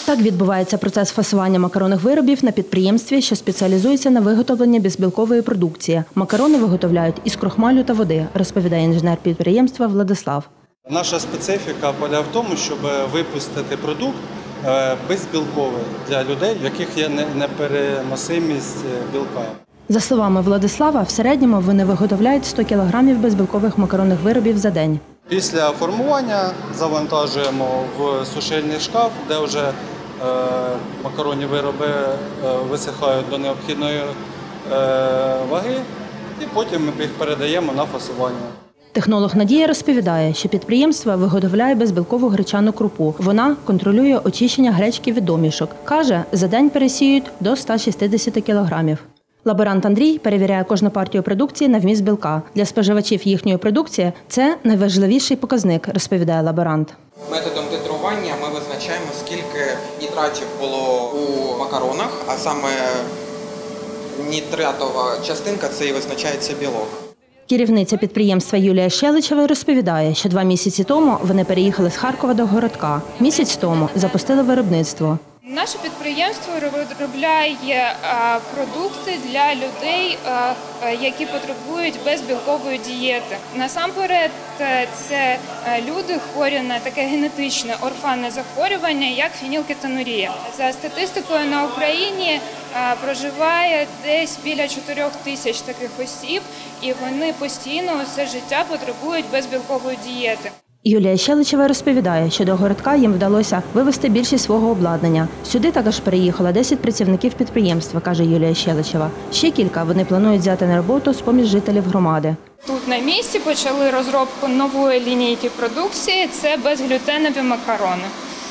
Так відбувається процес фасування макаронних виробів на підприємстві, що спеціалізується на виготовленні безбілкової продукції. Макарони виготовляють із крохмалю та води, розповідає інженер підприємства Владислав. Наша специфіка полягає в тому, щоб випустити продукт безбілковий для людей, в яких є непереносимість білка. За словами Владислава, в середньому вони виготовляють 100 кг безбілкових макаронних виробів за день. Після формування завантажуємо в сушильний шкаф, де вже макаронні вироби висихають до необхідної ваги, і потім ми їх передаємо на фасування. Технолог Надія розповідає, що підприємство виготовляє безбілкову гречану крупу. Вона контролює очищення гречки від домішок. Каже, за день пересіють до 160 кілограмів. Лаборант Андрій перевіряє кожну партію продукції на вміст білка. Для споживачів їхньої продукції це найважливіший показник, розповідає лаборант. Методом титрування ми визначаємо, скільки нітратів було у макаронах, а саме нітратова частинка – це і визначається білок. Керівниця підприємства Юлія Щеличева розповідає, що 2 місяці тому вони переїхали з Харкова до Городка. Місяць тому запустили виробництво. Наше підприємство виробляє продукти для людей, які потребують безбілкової дієти. Насамперед, це люди хворі на таке генетичне орфанне захворювання, як фенілкетонурія. За статистикою на Україні проживає десь біля 4 тисяч таких осіб, і вони постійно усе життя потребують безбілкової дієти. Юлія Щеличева розповідає, що до Городка їм вдалося вивезти більшість свого обладнання. Сюди також переїхало 10 працівників підприємства, каже Юлія Щеличева. Ще кілька вони планують взяти на роботу з-поміж жителів громади. Тут на місці почали розробку нової лінійки продукції – це безглютенові макарони.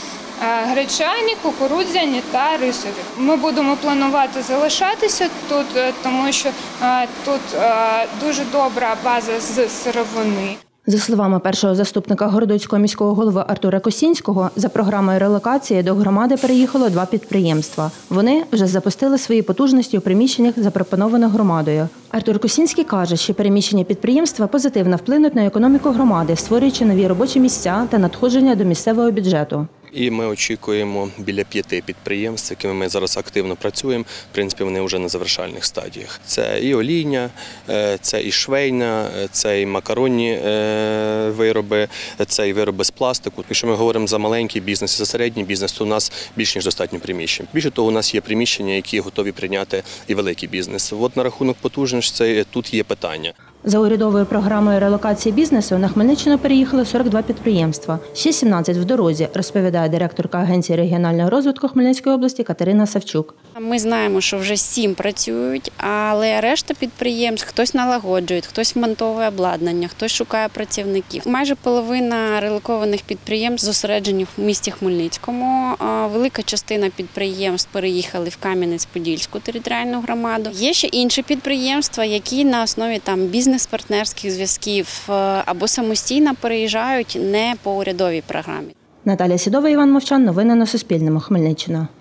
Гречані, кукурудзяні та рисові. Ми будемо планувати залишатися тут, тому що тут дуже добра база з сировини. За словами першого заступника Городоцького міського голови Артура Косінського, за програмою релокації до громади переїхало 2 підприємства. Вони вже запустили свої потужності у приміщеннях, запропонованих громадою. Артур Косінський каже, що переміщення підприємства позитивно вплинуть на економіку громади, створюючи нові робочі місця та надходження до місцевого бюджету. І ми очікуємо біля 5 підприємств, з якими ми зараз активно працюємо. В принципі, вони вже на завершальних стадіях. Це і олійня, це і швейна, це і макаронні вироби, це і вироби з пластику. Якщо ми говоримо за маленький бізнес і за середній бізнес, то у нас більш ніж достатньо приміщень. Більше того, у нас є приміщення, які готові прийняти і великий бізнес. От на рахунок потужностей тут є питання. За урядовою програмою релокації бізнесу на Хмельниччину переїхали 42 підприємства. Ще 17 в дорозі, розповідає директорка Агенції регіонального розвитку Хмельницької області Катерина Савчук. Ми знаємо, що вже 7 працюють, але решта підприємств, хтось налагоджує, хтось вмонтовує обладнання, хтось шукає працівників. Майже половина релокованих підприємств зосереджені в місті Хмельницькому. Велика частина підприємств переїхали в Кам'янець-Подільську територіальну громаду. Є ще інші підприємства, які на основі бізнес-партнерських зв'язків або самостійно переїжджають не по урядовій програмі. Наталія Сідова, Іван Мовчан. Новини на Суспільному. Хмельниччина.